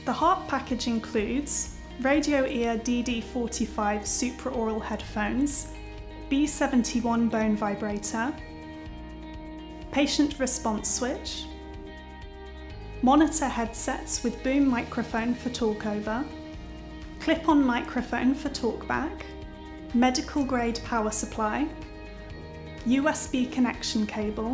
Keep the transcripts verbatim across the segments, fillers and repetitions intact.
The Harp package includes Radio Ear D D forty-five supraaural headphones, B seventy-one bone vibrator, patient response switch, monitor headsets with boom microphone for talkover, clip-on microphone for talkback, medical grade power supply, U S B connection cable,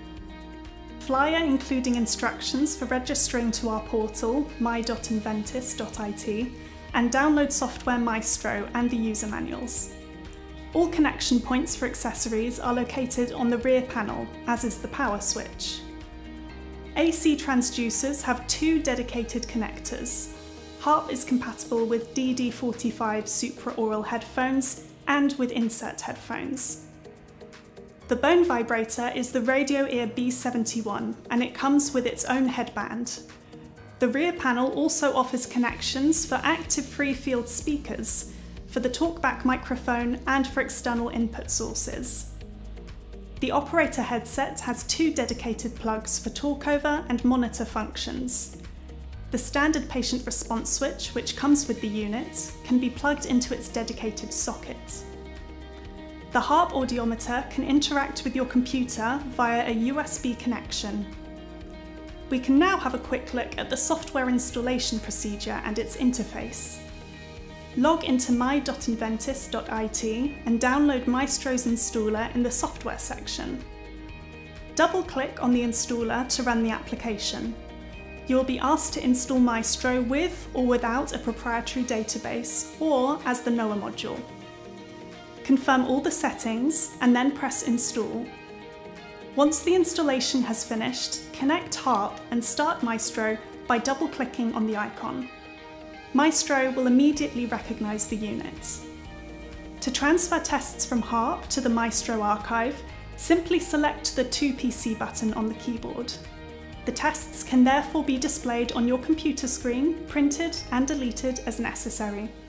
flyer including instructions for registering to our portal my dot inventis dot I T and download software Maestro and the user manuals. All connection points for accessories are located on the rear panel, as is the power switch. A C transducers have two dedicated connectors. Harp is compatible with D D forty-five supraaural headphones and with insert headphones. The bone vibrator is the Radio Ear B seventy-one and it comes with its own headband. The rear panel also offers connections for active free field speakers, for the talkback microphone and for external input sources. The operator headset has two dedicated plugs for talkover and monitor functions. The standard patient response switch, which comes with the unit, can be plugged into its dedicated socket. The Harp audiometer can interact with your computer via a U S B connection. We can now have a quick look at the software installation procedure and its interface. Log into my dot inventis dot I T and download Maestro's installer in the software section. Double-click on the installer to run the application. You will be asked to install Maestro with or without a proprietary database or as the N O A module. Confirm all the settings and then press Install. Once the installation has finished, connect Harp and start Maestro by double-clicking on the icon. Maestro will immediately recognise the unit. To transfer tests from Harp to the Maestro archive, simply select the To P C button on the keyboard. The tests can therefore be displayed on your computer screen, printed and deleted as necessary.